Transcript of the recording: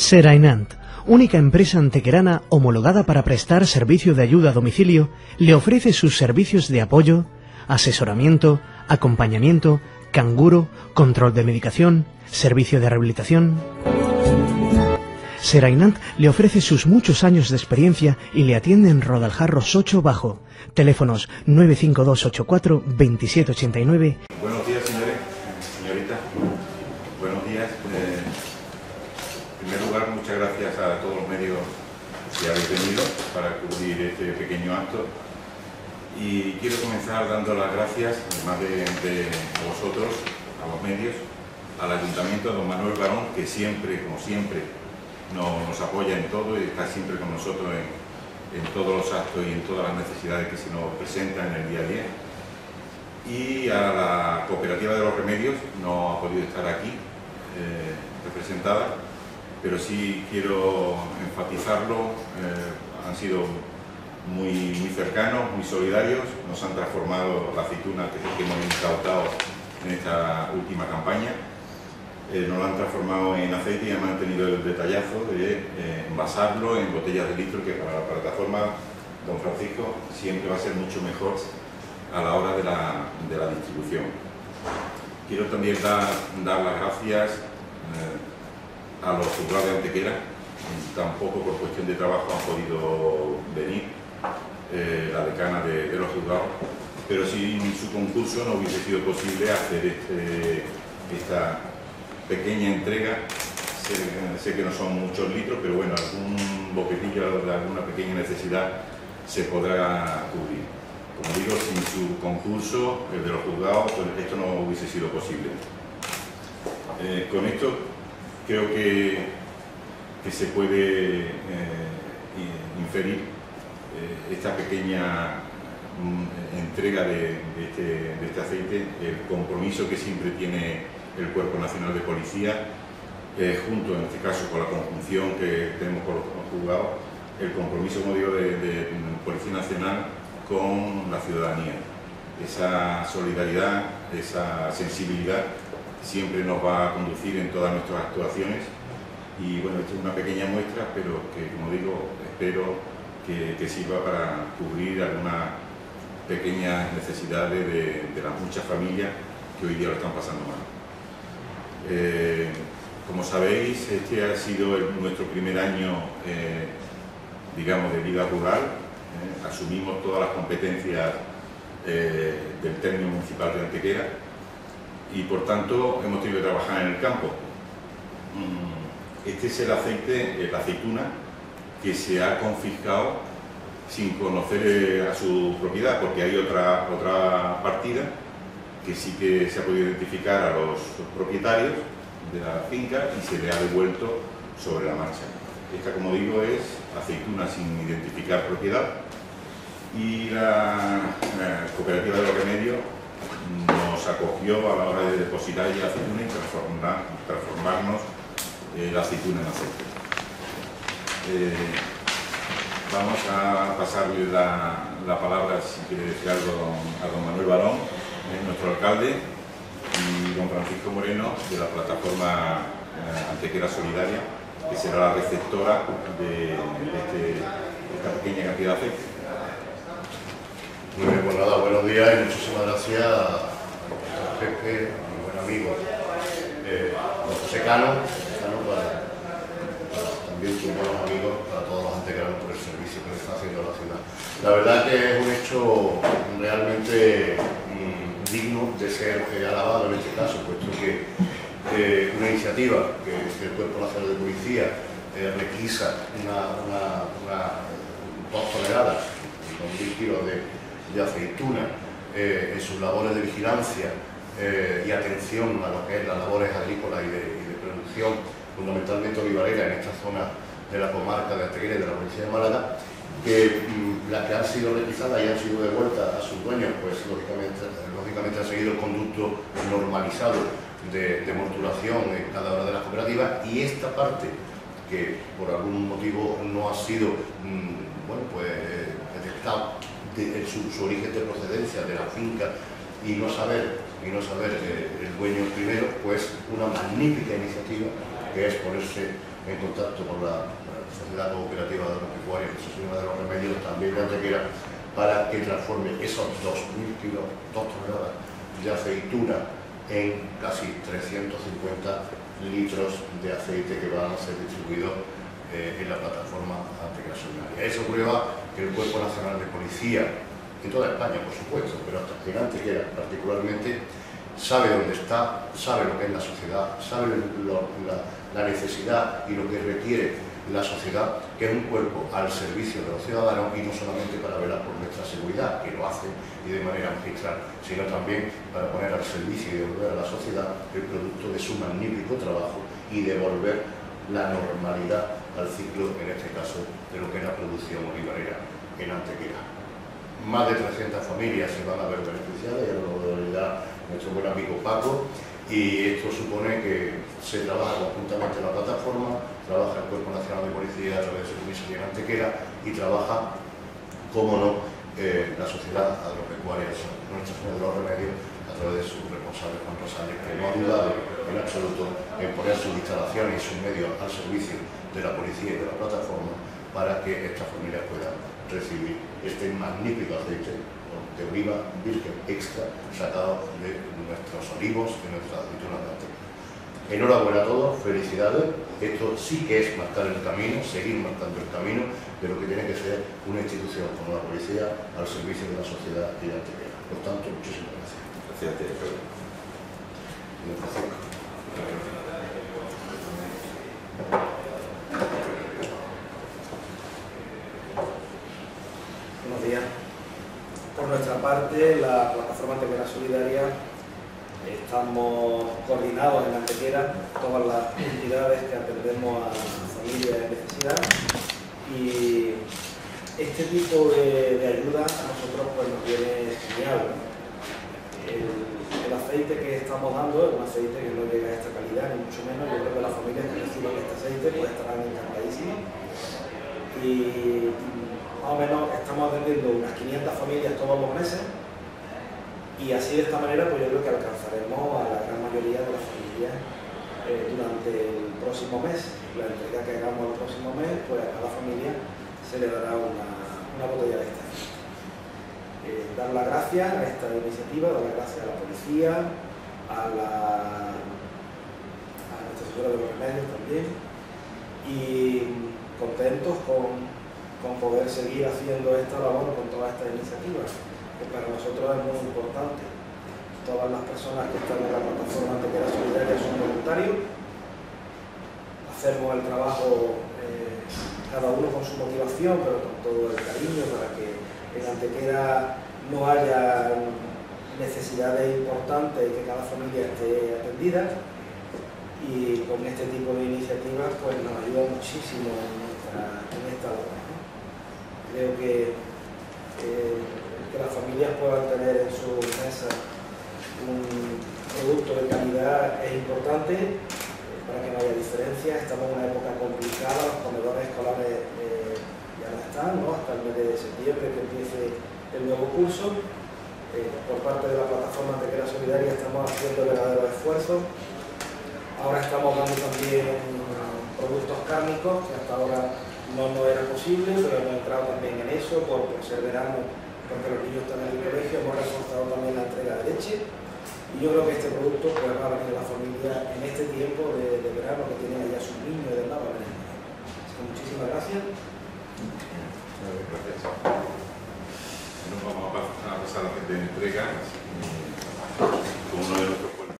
Serainant, única empresa antequerana homologada para prestar servicio de ayuda a domicilio, le ofrece sus servicios de apoyo, asesoramiento, acompañamiento, canguro, control de medicación, servicio de rehabilitación. Serainant le ofrece sus muchos años de experiencia y le atiende en Rodaljarros 8 Bajo. Teléfonos 95284 2789. Buenos días, señores, señorita. Buenos días. En primer lugar, muchas gracias a todos los medios que habéis venido para cubrir este pequeño acto. Y quiero comenzar dando las gracias, además de a vosotros, a los medios, al Ayuntamiento, a don Manuel Barón, que siempre, como siempre, nos apoya en todo y está siempre con nosotros en todos los actos y en todas las necesidades que se nos presentan en el día a día. Y a la Cooperativa de los Remedios, no ha podido estar aquí representada, pero sí quiero enfatizarlo, han sido muy cercanos, muy solidarios, nos han transformado la aceituna que hemos incautado en esta última campaña, nos la han transformado en aceite y han mantenido el detallazo de envasarlo en botellas de litro, que para la plataforma Don Francisco siempre va a ser mucho mejor a la hora de la distribución. Quiero también dar las gracias a los juzgados de Antequera, tampoco por cuestión de trabajo han podido venir, la decana de los juzgados, pero sin su concurso no hubiese sido posible hacer esta pequeña entrega. Sé que no son muchos litros, pero bueno, algún boquetillo de alguna pequeña necesidad se podrá cubrir. Como digo, sin su concurso, el de los juzgados, pues esto no hubiese sido posible. Con esto creo que se puede inferir esta pequeña entrega de este aceite, el compromiso que siempre tiene el Cuerpo Nacional de Policía, junto en este caso con la conjunción que tenemos con los juzgados, el compromiso, como digo, de Policía Nacional con la ciudadanía. Esa solidaridad, esa sensibilidad siempre nos va a conducir en todas nuestras actuaciones y bueno, esta es una pequeña muestra, pero que, como digo, espero que sirva para cubrir algunas pequeñas necesidades de las muchas familias que hoy día lo están pasando mal. Como sabéis, este ha sido nuestro primer año, digamos, de vida rural. Asumimos todas las competencias del término municipal de Antequera y por tanto hemos tenido que trabajar en el campo. Este es el aceite, la aceituna, que se ha confiscado sin conocer a su propiedad, porque hay otra partida que sí que se ha podido identificar a los propietarios de la finca y se le ha devuelto sobre la marcha. Esta, como digo, es aceituna sin identificar propiedad y la Cooperativa de los Remedios nos acogió a la hora de depositar ya aceituna y transformarnos la aceituna en aceite. Vamos a pasarle la palabra, si quiere decir algo, a don Manuel Barón, nuestro alcalde, y don Francisco Moreno, de la plataforma Antequera Solidaria, que será la receptora de esta pequeña cantidad de aceite. Muy bien, pues nada, buenos días y muchísimas gracias a jefe, a mi buen amigo José Cano, también sus buenos amigos, para todos los antequeranos por el servicio que le está haciendo a la ciudad. La verdad que es un hecho realmente digno de ser alabado en este caso, puesto que una iniciativa que el Cuerpo Nacional de Policía requisa unas 2 toneladas, 2.000 kilos de aceituna en sus labores de vigilancia y atención a lo que es las labores agrícolas y de producción, fundamentalmente olivarera en esta zona de la comarca de Antequera y de la provincia de Málaga, que las que han sido requisadas y han sido devueltas a sus dueños, pues lógicamente han seguido el conducto normalizado de mortulación en cada una de las cooperativas, y esta parte que por algún motivo no ha sido detectado su origen de procedencia de la finca y no saber el dueño primero, pues una magnífica iniciativa que es ponerse en contacto con la Sociedad Cooperativa Agropecuaria de Señora de los Remedios, también de Antequera, para que transforme esos 2.000 kilos, 2 toneladas de aceituna en casi 350 litros de aceite que van a ser distribuidos en la plataforma Antequera Solidaria. Eso prueba que el Cuerpo Nacional de Policía, en toda España por supuesto, pero hasta en Antequera particularmente, sabe dónde está, sabe lo que es la sociedad, sabe la necesidad y lo que requiere la sociedad, que es un cuerpo al servicio de los ciudadanos y no solamente para velar por nuestra seguridad, que lo hacen y de manera magistral, sino también para poner al servicio y devolver a la sociedad el producto de su magnífico trabajo y devolver la normalidad al ciclo, en este caso, de lo que es la producción olivarera en Antequera. Más de 300 familias se van a ver beneficiadas, ya lo dirá nuestro buen amigo Paco, y esto supone que se trabaja conjuntamente en la plataforma, trabaja el Cuerpo Nacional de Policía a través de su comisaría en Antequera y trabaja, como no, la Sociedad Agropecuaria Nuestra Señora de los Remedios a través de su responsable Juan Rosales, que no ha dudado en absoluto en poner sus instalaciones y sus medios al servicio de la policía y de la plataforma para que estas familias puedan recibir este magnífico aceite de oliva virgen extra sacado de nuestros olivos y nuestras aceitunas de Antequera. Enhorabuena a todos, felicidades. Esto sí que es marcar el camino, seguir marcando el camino de lo que tiene que ser una institución como la policía al servicio de la sociedad y de Antequera. Por tanto, muchísimas gracias. Gracias a ti, Pedro. Buenos días. Por nuestra parte, la plataforma Antequera Solidaria, estamos coordinados en Antequera, todas las entidades que atendemos a familias en necesidad, y este tipo de ayuda a nosotros pues nos viene genial. El aceite que estamos dando es un aceite que no llega a esta calidad, ni mucho menos. Yo creo que las familias que reciban este aceite pues estarán encantadísimas. Y más o menos estamos atendiendo unas 500 familias todos los meses, y así de esta manera pues yo creo que alcanzaremos a la gran mayoría de las familias durante el próximo mes. La entrega que hagamos el próximo mes, pues a cada familia se le dará una botella de este aceite. Dar las gracias a esta iniciativa, dar las gracias a la policía, a Nuestra Señora de los Remedios también, y contentos con poder seguir haciendo esta labor con todas estas iniciativas, que para nosotros es muy importante. Todas las personas que están en la plataforma Antequera Solidaria son voluntarios, hacemos el trabajo cada uno con su motivación, pero con todo el cariño, para que en Antequera no haya necesidades importantes y que cada familia esté atendida, y con este tipo de iniciativas pues nos ayuda muchísimo en esta labor, ¿no? Creo que las familias puedan tener en su mesa un producto de calidad es importante para que no haya diferencia. Estamos en una época complicada, los comedores escolares ya no están, ¿no? Hasta el mes de septiembre que empiece el nuevo curso. Por parte de la plataforma Antequera Solidaria estamos haciendo verdaderos esfuerzos. Ahora estamos dando también productos cárnicos, que hasta ahora no era posible, pero hemos entrado también en eso por ser verano, porque los niños están en el colegio. Hemos reforzado también la entrega de leche, y yo creo que este producto pues, va a venir a la familia en este tiempo de verano, que tienen allá sus niños y demás. Así que muchísimas gracias. Gracias. Nos vamos a pasar a la gente de entrega con uno de nuestros